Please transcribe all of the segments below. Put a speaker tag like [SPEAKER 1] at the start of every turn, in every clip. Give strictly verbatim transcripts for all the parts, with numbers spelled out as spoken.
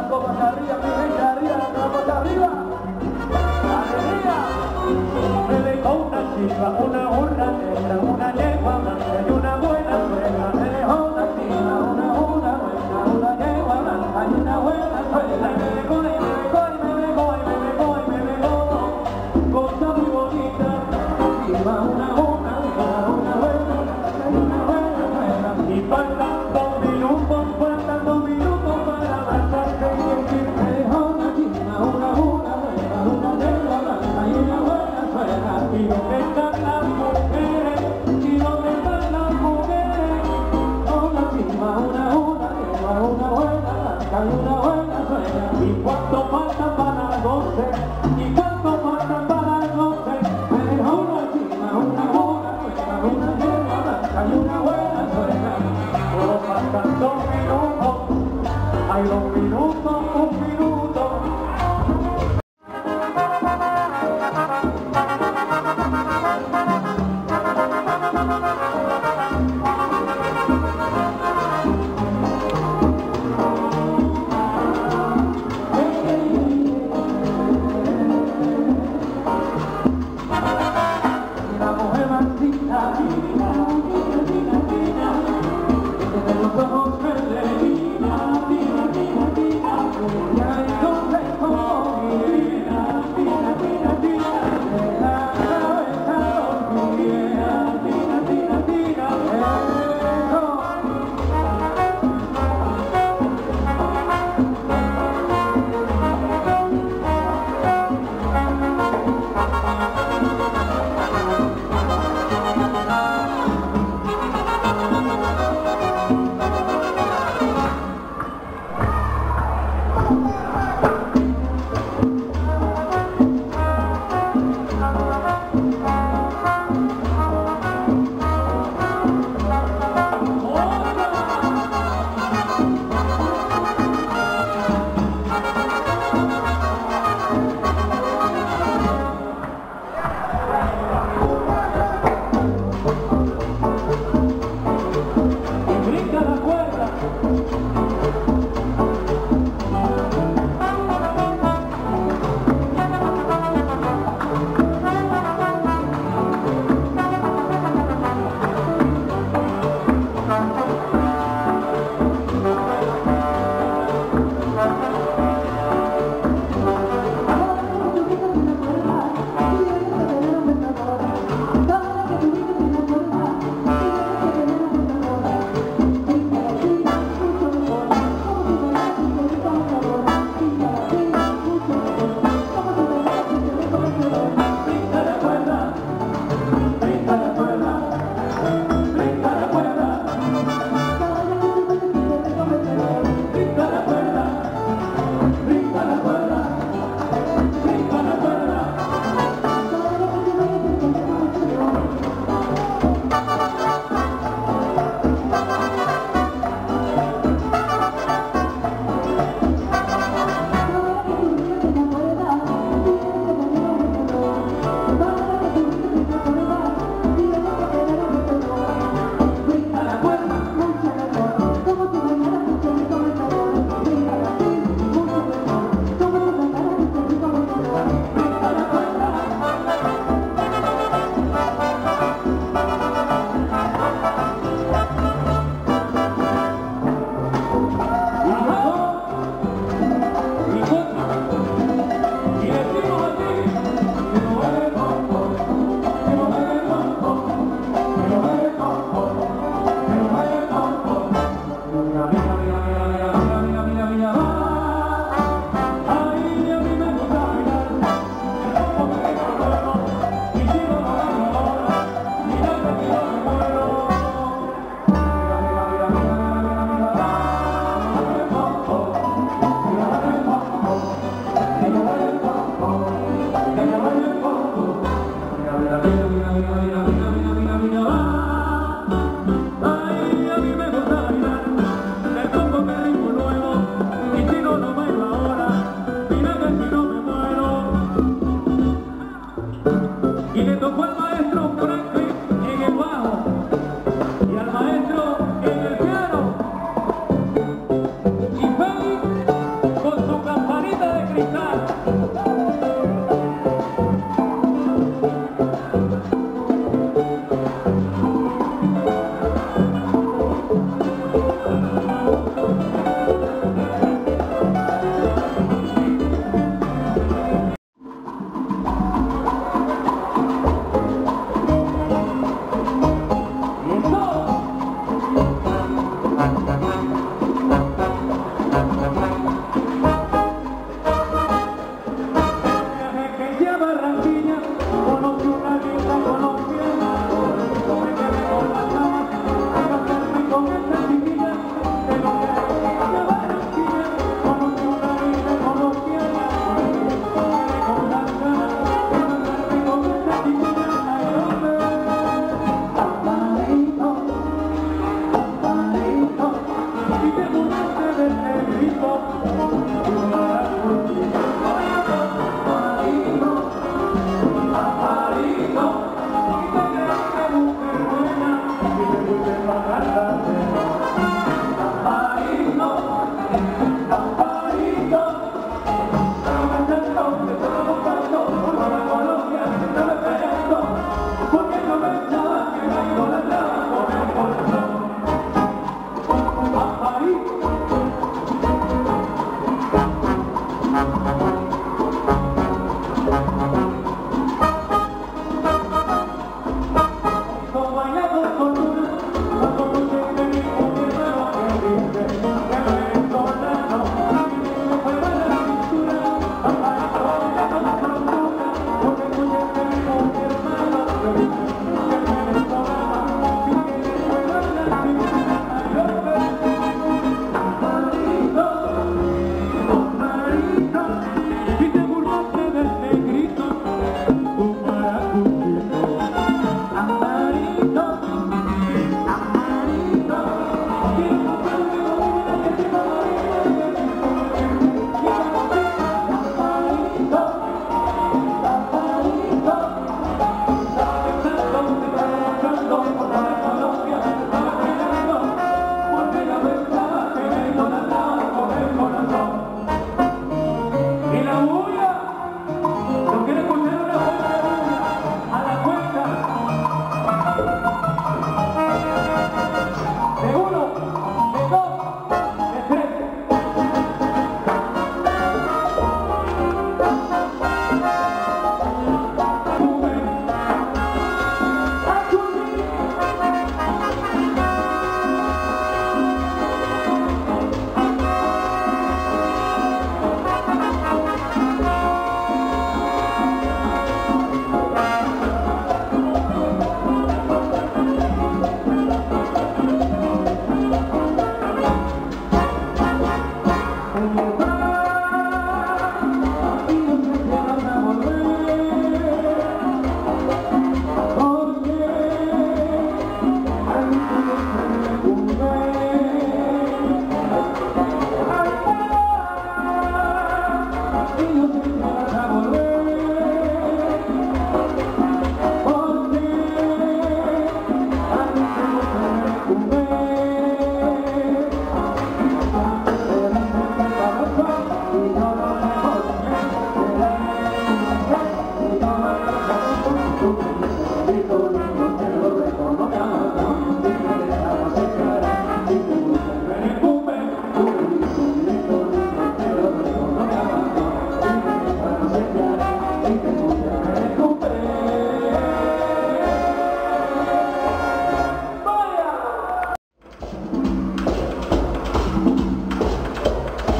[SPEAKER 1] Una burra negra, una yegua blanca y una buena suegra. Me dejó una chiva, una una buena, una yegua blanca y una buena suegra. Y me dejó, y me dejó, y me dejó, y me dejó, y me dejó, cosa muy bonita. Chiva, una una, una buena, y una buena suegra. Y faltan dos minutos, faltan dos minutos para marcharse y decir, me dejó una chiva, una una buena, una yegua blanca y una buena suegra. Y donde están las mujeres, y donde están las mujeres, una chiva, una una, lleva una buena blanca y una buena suegra. Y cuánto faltan para las doce, y cuánto faltan para las doce, me dejó una chiva, una una, lleva una yegua blanca y una buena suegra. Solo faltan dos minutos, hay dos minutos, un minuto.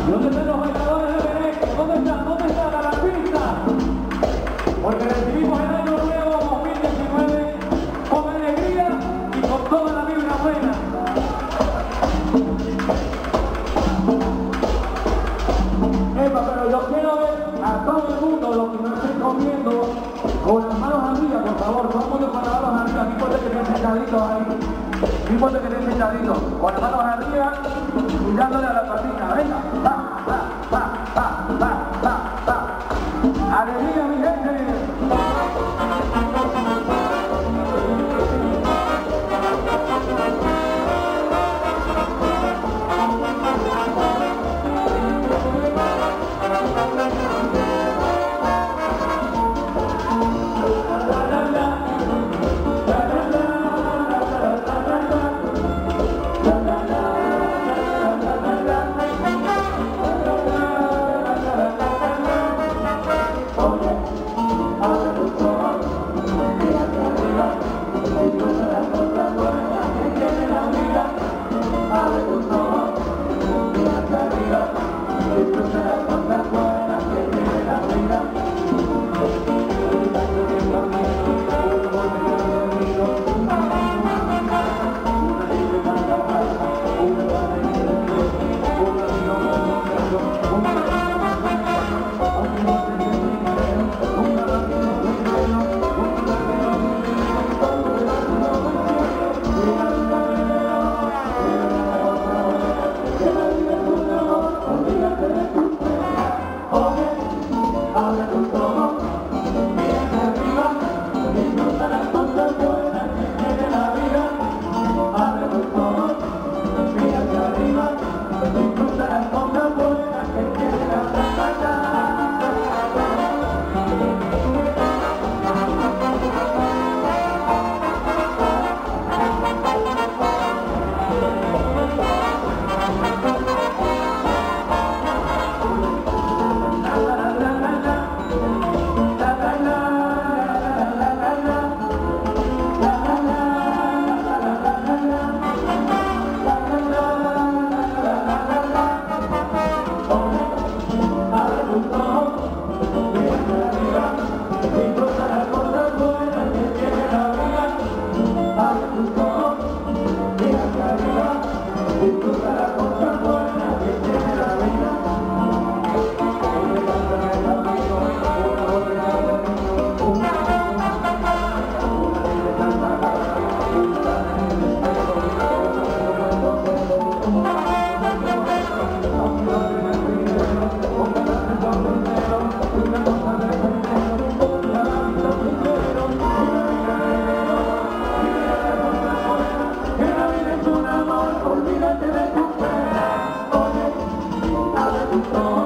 [SPEAKER 1] ¿Dónde están los bailadores de Venecia? ¿Dónde están? ¿Dónde están a la pista? Porque recibimos el año nuevo dos mil diecinueve con alegría y con toda la vibra buena. Epa, pero yo quiero ver a todo el mundo, los que no estén comiendo, con las manos arriba, por favor, todo el mundo con las manos arriba, no importa que estén sentaditos ahí, no importa que estén sentaditos, con las manos arriba y dándole a la patita, venga, va, va, va, va, va, va, va, alegría mi gente.
[SPEAKER 2] Olvídate de tu pena, oye, abre tus ojos.